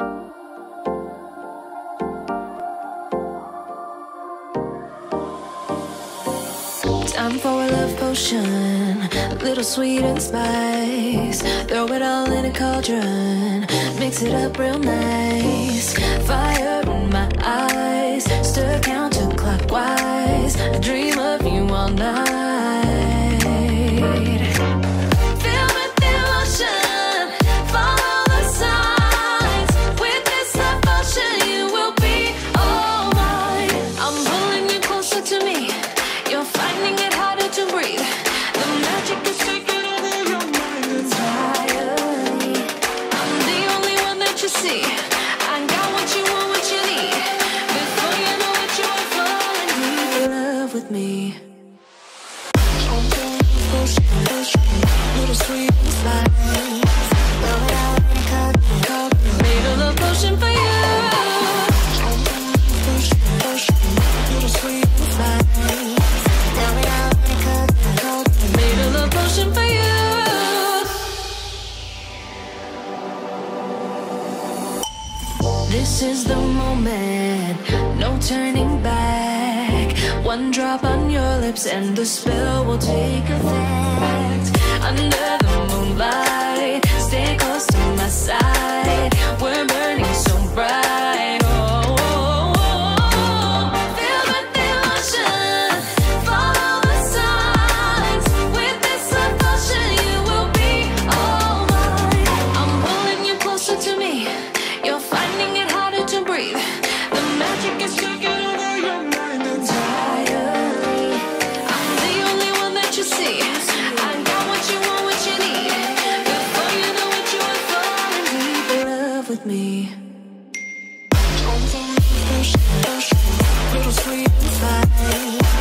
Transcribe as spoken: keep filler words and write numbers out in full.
Time for a love potion, a little sweet and spice. Throw it all in a cauldron, mix it up real nice. Fire in my eyes, stir counterclockwise. I dream of you all night. Fill with emotion, follow the signs. With this love potion, you will be all mine. I'm pulling you closer to me. You're finding it harder to breathe. The magic is taking over your mind entirely. I'm the only one that you see. I got what you want, what you need. Before you know it, you are falling deep in love with me. Little sweet and spice. Throw it out in a cup, cup. Made a love potion for you. Little sweet and spice. Made a love potion for you. This is the moment, no turning back. One drop on your lips and the spell will take effect. Under the moonlight, stay close to my side. We're burning so bright. Oh, oh, oh, oh. Feel the emotion, follow the signs. With this love potion, you will be all mine. I'm pulling you closer to me. You're finding it harder to breathe. The magic is taking over your mind entirely. I'm the only one that you see. I got what you want, what you need. Before you know it, you are falling deep in love with me. Little sweet and spice.